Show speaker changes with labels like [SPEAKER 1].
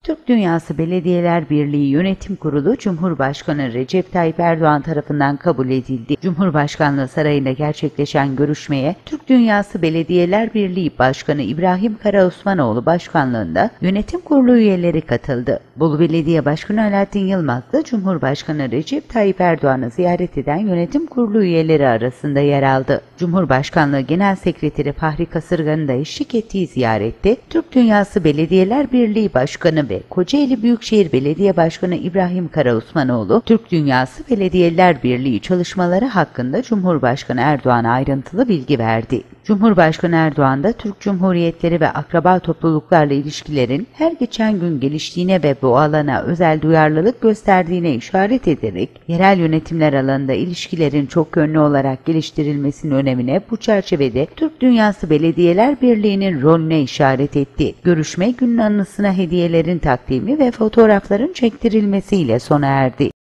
[SPEAKER 1] Türk Dünyası Belediyeler Birliği Yönetim Kurulu Cumhurbaşkanı Recep Tayyip Erdoğan tarafından kabul edildi. Cumhurbaşkanlığı Sarayı'nda gerçekleşen görüşmeye Türk Dünyası Belediyeler Birliği Başkanı İbrahim Karaosmanoğlu başkanlığında yönetim kurulu üyeleri katıldı. Bolu Belediye Başkanı Alaaddin Yılmaz da Cumhurbaşkanı Recep Tayyip Erdoğan'ı ziyaret eden yönetim kurulu üyeleri arasında yer aldı. Cumhurbaşkanlığı Genel Sekreteri Fahri Kasırga'nın da eşlik ettiği ziyarette Türk Dünyası Belediyeler Birliği Başkanı ve Kocaeli Büyükşehir Belediye Başkanı İbrahim Karaosmanoğlu, Türk Dünyası Belediyeler Birliği çalışmaları hakkında Cumhurbaşkanı Erdoğan'a ayrıntılı bilgi verdi. Cumhurbaşkanı Erdoğan da Türk Cumhuriyetleri ve akraba topluluklarla ilişkilerin her geçen gün geliştiğine ve bu alana özel duyarlılık gösterdiğine işaret ederek, yerel yönetimler alanında ilişkilerin çok yönlü olarak geliştirilmesinin önemine bu çerçevede Türk Dünyası Belediyeler Birliği'nin rolüne işaret etti. Görüşme günün anısına hediyelerin takdimi ve fotoğrafların çektirilmesiyle sona erdi.